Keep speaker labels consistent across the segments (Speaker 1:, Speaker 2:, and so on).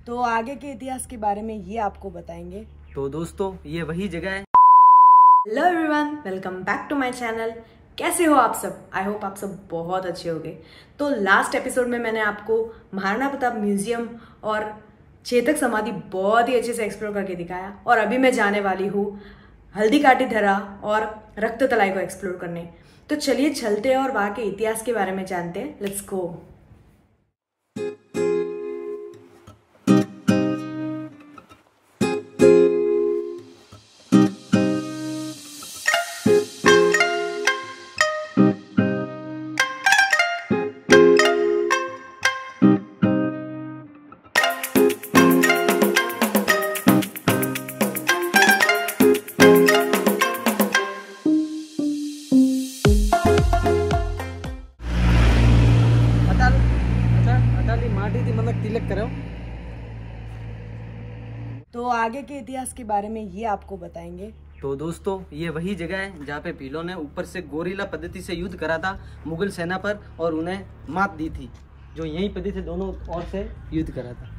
Speaker 1: तो आगे के इतिहास के बारे में ये आपको बताएंगे।
Speaker 2: तो दोस्तों ये वही जगह है।
Speaker 1: Hello everyone, welcome back to my channel. कैसे हो आप सब? आई होप आप सब बहुत अच्छे होंगे। तो लास्ट एपिसोड में मैंने आपको महाराणा प्रताप म्यूजियम और चेतक समाधि बहुत ही अच्छे से एक्सप्लोर करके दिखाया, और अभी मैं जाने वाली हूँ हल्दी घाटी धरा और रक्त तलाई को एक्सप्लोर करने। तो चलिए चलते हैं और वहाँ के इतिहास के बारे में जानते हैं। Let's go.
Speaker 2: तिलक करो।
Speaker 1: तो आगे के इतिहास के बारे में ये आपको बताएंगे।
Speaker 2: तो दोस्तों ये वही जगह है जहाँ पे भीलों ने ऊपर से गोरिल्ला पद्धति से युद्ध करा था मुगल सेना पर और उन्हें मात दी थी, जो यहीं पद्धति से दोनों ओर से युद्ध करा था।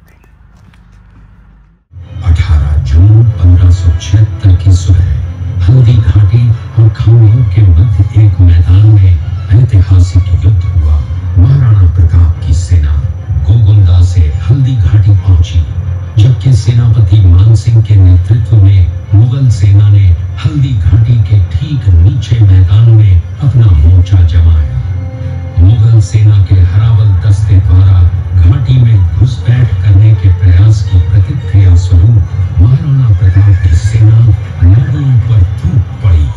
Speaker 3: 18 जून 1576 की सुबह हल्दी घाटी और खामियों के मध्य एक मैदान में ऐतिहासिक युद्ध हुआ। महाराणा प्रताप की सेना गोगुंदा से हल्दी घाटी पहुंची, जबकि सेनापति मानसिंह के नेतृत्व में मुगल सेना ने हल्दी घाटी के ठीक नीचे मैदान में अपना मोर्चा जमाया। मुगल सेना के हरावल दस्ते द्वारा घाटी में घुसपैठ करने के प्रयास की प्रतिक्रिया स्वरूप महाराणा प्रताप की सेना नदियों पर टूट पड़ी।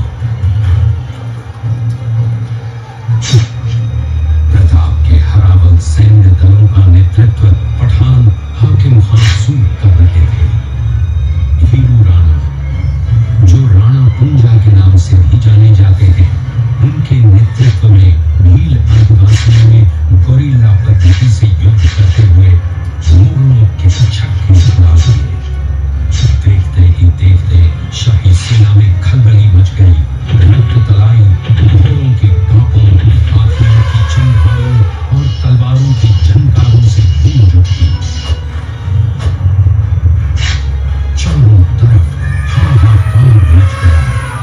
Speaker 3: प्रताप के हरावल सैन्य दलों का नेतृत्व पठान हाकिम खान सूद कर रहे थे। हीरू राणा, जो राणा पुंजा के नाम से भी जाने जाते हैं, उनके नेतृत्व में भील आदिवासियों ने गोरिल्ला पद्धति से युद्ध करते हुए मुगलों के छक्के उड़ा दिए। देखते ही देखते शाही सेना में खलबली मच गई। रक्त तलाई घोड़ों की टापों, हाथियों की चंघारों और तलवारों की झनकारों से गूंज उठी। चारों तरफ हाहाकार मच गया।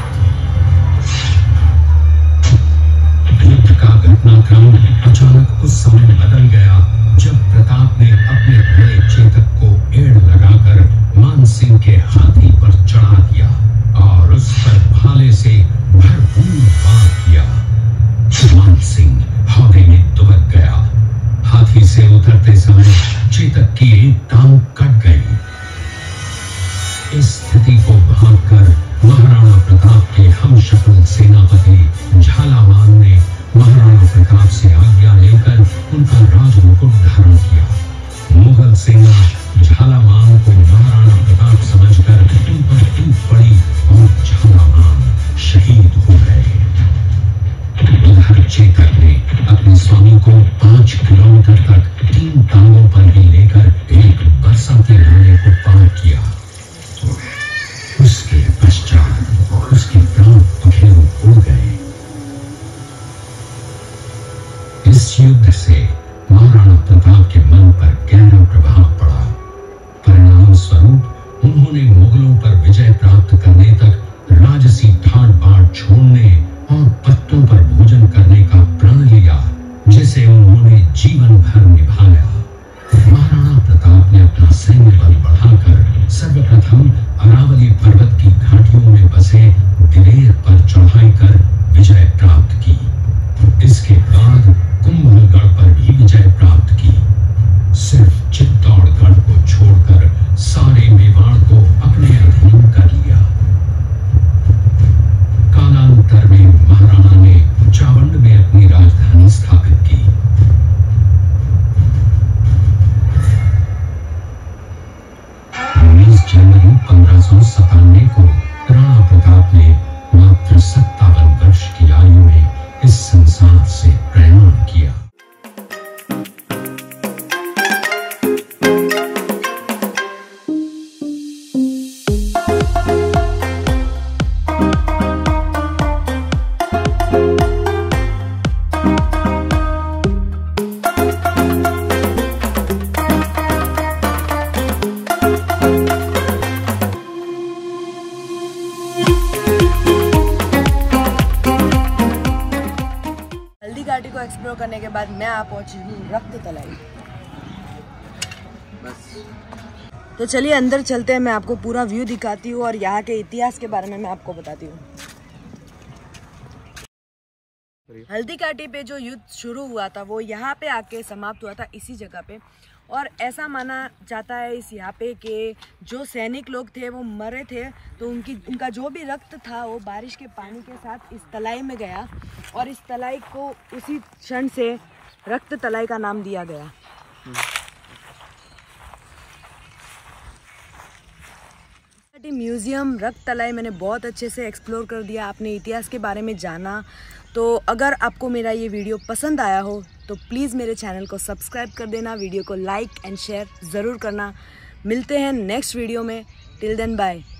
Speaker 3: युद्ध का घटनाक्रम अचानक उस समय बदल गया जब प्रताप ने अपने घोड़े चेतक को एड़ लगाकर मानसिंह के हाथी पर चढ़ा दिया और उस पर भाले से भरपूर वार किया। मानसिंह हौदे में दुबक गया। हाथी से उतरते समय चेतक की एक टांग कट गई। इस स्थिति को भांपकर महाराणा प्रताप के हमशक्ल सेनापति झालावान ने महाराणा प्रताप से आज्ञा लेकर उनका राजमुकुट धारण किया। मुगल सेना झालावान को महाराणा प्रताप समझकर उन पर टूट पड़ी और झालावान शहीद हो गए। उधर चेतक ने अपने स्वामी को 5 किलोमीटर तक 3 टांगों पर ही लेकर एक बरसाती नाले को पार किया। उसके पश्चात उसके प्राण पखेरु उड़ गए। इस युद्ध से महाराणा प्रताप के मन पर गहरा प्रभाव पड़ा। परिणाम स्वरूप उन्होंने मुगलों पर विजय प्राप्त करने तक राजसी ठाट बाट छोड़ने और पत्तों पर भोजन करने का प्रण लिया, जिसे उन्होंने जीवन भर निभाया। महाराणा प्रताप ने अपना सैन्य बल बढ़ाकर सर्वप्रथम अरावली पर्वत की घाटियों में बसे दिलेर पर चढ़ाई कर विजय प्राप्त की। इसके बाद कुंभलगढ़ पर भी विजय प्राप्त की। सिर्फ चित्तौड़गढ़ को छोड़कर सारे मेवाड़ को अपने अधीन कर लिया। कालांतर में महाराणा ने चावंड में अपनी राजधानी स्थापित की। 19 जनवरी 1597 को राणा प्रताप ने मात्र 57 वर्ष की आयु में इस संसार से प्रयाण किया।
Speaker 1: बाद मैं आ पहुंची हूँ रक्त तलाई।
Speaker 2: बस
Speaker 1: तो चलिए अंदर चलते हैं, मैं आपको पूरा व्यू दिखाती हूँ और यहाँ के इतिहास के बारे में मैं आपको बताती हूँ। हल्दी घाटी पे जो युद्ध शुरू हुआ था वो यहाँ पे आके समाप्त हुआ था, इसी जगह पे। और ऐसा माना जाता है इस यहाँ पे कि जो सैनिक लोग थे वो मरे थे, तो उनका जो भी रक्त था वो बारिश के पानी के साथ इस तलाई में गया और इस तलाई को उसी क्षण से रक्त तलाई का नाम दिया गया। म्यूज़ियम रक्त तलाई मैंने बहुत अच्छे से एक्सप्लोर कर दिया, आपने इतिहास के बारे में जाना। तो अगर आपको मेरा ये वीडियो पसंद आया हो तो प्लीज़ मेरे चैनल को सब्सक्राइब कर देना, वीडियो को लाइक एंड शेयर ज़रूर करना। मिलते हैं नेक्स्ट वीडियो में, टिल देन बाय।